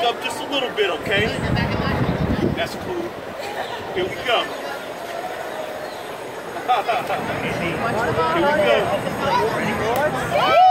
up just a little bit, okay? That's cool. Here we go. Here we go.